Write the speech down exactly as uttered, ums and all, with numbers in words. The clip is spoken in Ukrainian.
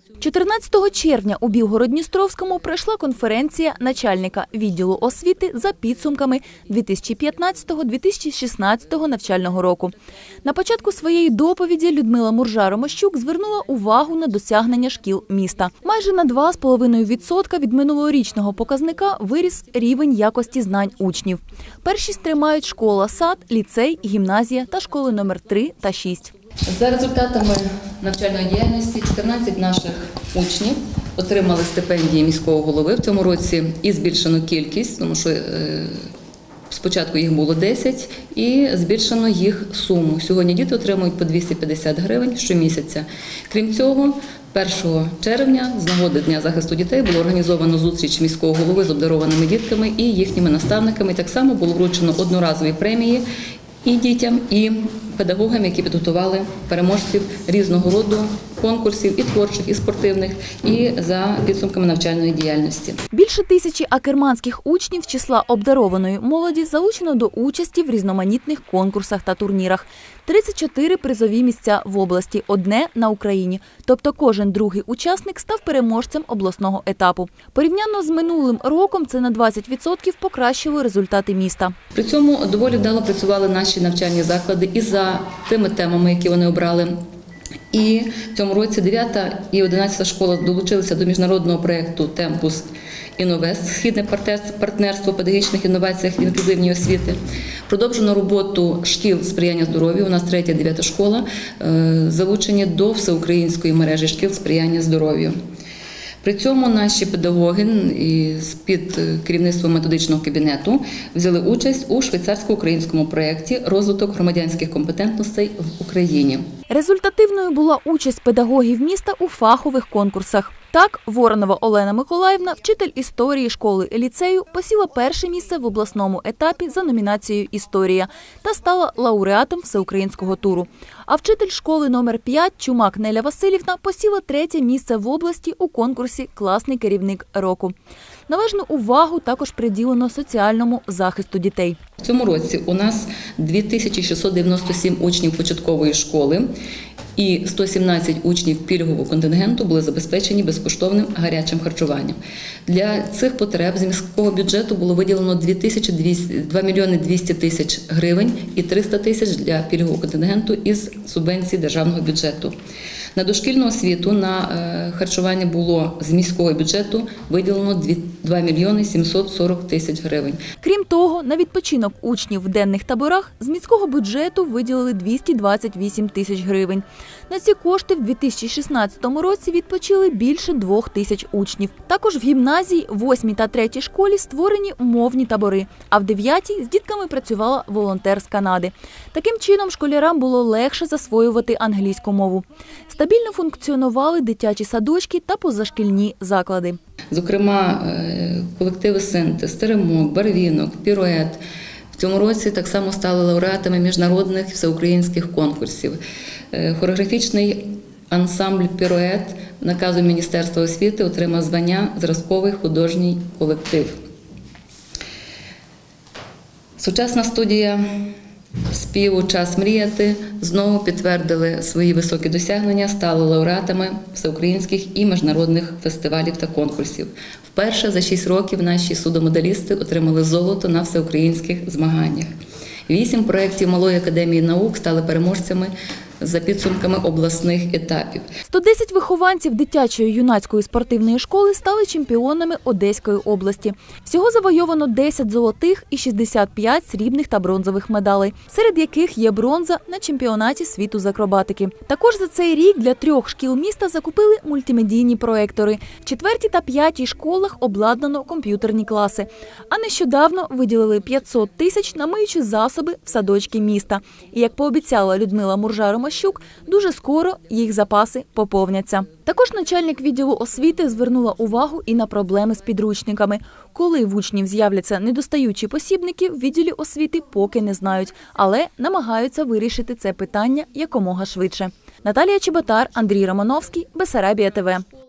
чотирнадцятого червня у Білгород-Дністровському пройшла конференція начальника відділу освіти за підсумками дві тисячі п'ятнадцятого - дві тисячі шістнадцятого навчального року. На початку своєї доповіді Людмила Муржа-Ромащук звернула увагу на досягнення шкіл міста. Майже на два з половиною відсотка від минулорічного показника виріс рівень якості знань учнів. Першість тримають школа, сад, ліцей, гімназія та школи номер три та шість. За результатами навчальної діяльності чотирнадцять наших учнів отримали стипендії міського голови. В цьому році і збільшено кількість, тому що спочатку їх було десять, і збільшено їх суму. Сьогодні діти отримують по двісті п'ятдесят гривень щомісяця. Крім цього, першого червня з нагоди Дня захисту дітей було організовано зустріч міського голови з обдарованими дітками і їхніми наставниками. Так само було вручено одноразові премії і дітям, і педагогам, які підготували переможців різного роду конкурсів, і творчих, і спортивних, і за підсумками навчальної діяльності. Більше тисячі акерманських учнів з числа обдарованої молоді залучено до участі в різноманітних конкурсах та турнірах. тридцять чотири призові місця в області, одне на Україні. Тобто кожен другий учасник став переможцем обласного етапу. Порівняно з минулим роком це на двадцять відсотків покращило результати міста. При цьому доволі вдало працювали наші навчальні заклади і за тими темами, які вони обрали. І в цьому році дев'ята і одинадцята школа долучилися до міжнародного проєкту «Темпус Інновест» – східне партнерство в педагогічних інноваціях в інклюзивній освіти. Продовжено роботу шкіл сприяння здоров'ю, у нас третя, дев'ята школа, залучені до всеукраїнської мережі шкіл сприяння здоров'ю. При цьому наші педагоги з-під керівництва методичного кабінету взяли участь у швейцарсько-українському проєкті «Розвиток громадянських компетентностей в Україні». Результативною була участь педагогів міста у фахових конкурсах. Так, Воронова Олена Миколаївна, вчитель історії школи-ліцею, посіла перше місце в обласному етапі за номінацією «Історія» та стала лауреатом всеукраїнського туру. А вчитель школи номер п'ять Чумак Неля Васильівна посіла третє місце в області у конкурсі «Класний керівник року». Належну увагу також приділено соціальному захисту дітей. В цьому році у нас дві тисячі шістсот дев'яносто сім учнів початкової школи і сто сімнадцять учнів пільгового контингенту були забезпечені безкоштовним гарячим харчуванням. Для цих потреб з міського бюджету було виділено два мільйони двісті тисяч гривень і триста тисяч для пільгового контингенту із субвенції державного бюджету. На дошкільну освіту на харчування було з міського бюджету виділено два мільйони сімсот сорок тисяч гривень. Крім того, на відпочинок учнів в денних таборах з міського бюджету виділили двісті двадцять вісім тисяч гривень. На ці кошти в дві тисячі шістнадцятому році відпочили більше двох тисяч учнів. Також в гімназії, восьмій та третій школі створені мовні табори, а в дев'ятій з дітками працювала волонтер з Канади. Таким чином школярам було легше засвоювати англійську мову. Стабільно функціонували дитячі садочки та позашкільні заклади. Зокрема, колективи «Синтез», «Теремок», «Барвінок», «Пірует» в цьому році так само стали лауреатами міжнародних всеукраїнських конкурсів. Хореографічний ансамбль «Пірует» наказом Міністерства освіти отримав звання «Зразковий художній колектив». Сучасна студія співу «Час мріяти» знову підтвердили свої високі досягнення, стали лауреатами всеукраїнських і міжнародних фестивалів та конкурсів. Вперше за шість років наші судомедалісти отримали золото на всеукраїнських змаганнях. Вісім проєктів Малої академії наук стали переможцями за підсумками обласних етапів. сто десять вихованців дитячої юнацької спортивної школи стали чемпіонами Одеської області. Всього завойовано десять золотих і шістдесят п'ять срібних та бронзових медалей, серед яких є бронза на чемпіонаті світу з акробатики. Також за цей рік для трьох шкіл міста закупили мультимедійні проєктори. В четвертій та п'ятій школах обладнано комп'ютерні класи. А нещодавно виділили п'ятсот тисяч на миючі засоби в садочки міста. І, як пообіцяла Людмила Муржа-Ромащук, дуже скоро їх запаси поповняться. Також начальник відділу освіти звернула увагу і на проблеми з підручниками. Коли в учнів з'являться недостаючі посібники, в відділі освіти поки не знають, але намагаються вирішити це питання якомога швидше. Наталія Чеботар, Андрій Романовський, Бессарабія ТВ.